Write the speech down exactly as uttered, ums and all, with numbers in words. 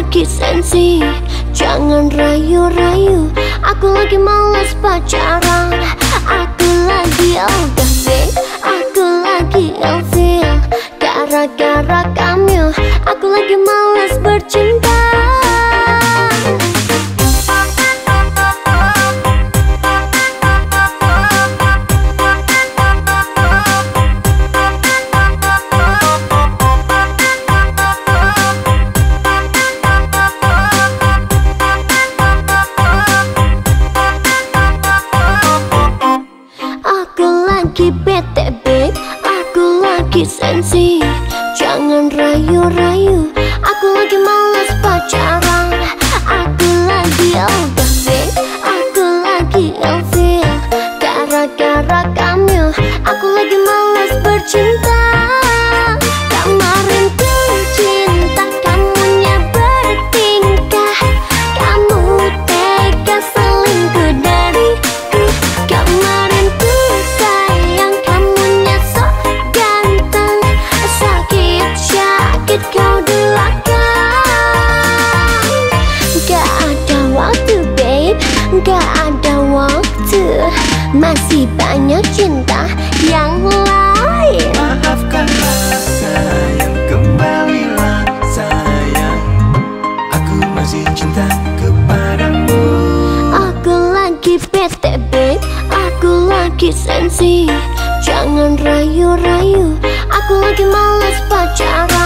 lagi sensi, jangan rayu-rayu. Aku lagi males pacaran, aku lagi udah babe, aku lagi ilfil. Gara-gara kamu, aku lagi males bercinta. Bete babe, aku lagi sensi, jangan rayu-rayu. Aku lagi males pacaran, aku lagi udah babe, aku lagi ilfil. Gara-gara kamu, aku lagi males bercinta. Kemarin ku cinta, kamunya bertingkah, kamu tega selingkuh dariku. Kemarin ku sayang, kamunya sok ganteng, sakit-sakit kau duakan. Gak ada waktu babe, gak ada waktu, masih banyak cinta yang lain. Maafkanlah sayang, kembalilah sayang, aku masih cinta kepadamu. Aku lagi bete babe, aku lagi sensi, jangan rayu-rayu. Aku lagi males pacaran.